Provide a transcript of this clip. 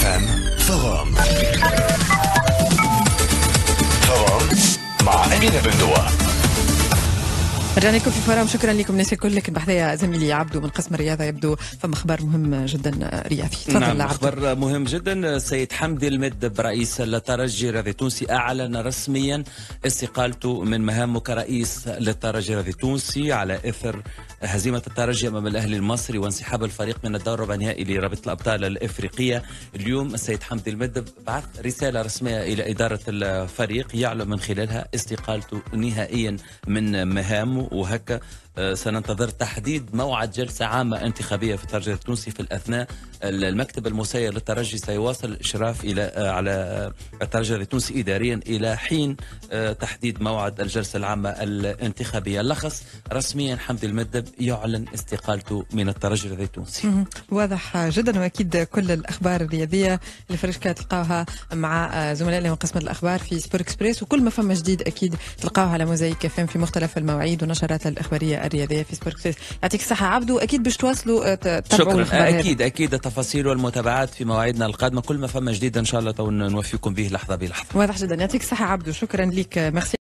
FM فرام مع أمينة بندوة. رجعنا لكم في فرام. شكرا لكم ناس الكل. لكن بحذايا زميلي عبدو من قسم الرياضه يبدو فما اخبار مهم جدا رياضي. تفضل. نعم، اخبار مهم جدا. السيد حمدي المدب رئيس الترجي الرياضي التونسي اعلن رسميا استقالته من مهامه كرئيس للترجي الرياضي التونسي على اثر هزيمه الترجي امام الاهلي المصري وانسحاب الفريق من الدور ربع نهائي لرابطه الابطال الافريقيه. اليوم السيد حمدي المدب بعث رساله رسميه الى اداره الفريق يعلن من خلالها استقالته نهائيا من مهامه، وهكا سننتظر تحديد موعد جلسة عامة انتخابية في الترجي التونسي في الأثناء. المكتب المسير للترجي سيواصل الإشراف على الترجي التونسي إداريا إلى حين تحديد موعد الجلسة العامة الانتخابية. اللخص رسميا حمدي المدب يعلن استقالته من الترجي التونسي. واضح جدا. وأكيد كل الأخبار الرياضية اللي فرشكا تلقاوها مع زملائنا من قسم الأخبار في سبور إكسبريس، وكل ما فما جديد أكيد تلقاوها على موزايك FM في مختلف المواعيد ونشرات الإخبارية الرياضيه في سبور إكسبريس. يعطيك الصحه عبدو. اكيد باش تواصلوا تتابعوا. شكرا. اكيد التفاصيل والمتابعات في مواعيدنا القادمه. كل ما فما جديد ان شاء الله نوفيكم به لحظه بلحظه. واضح جدا. يعطيك الصحه عبدو. شكرا لك. ميرسي.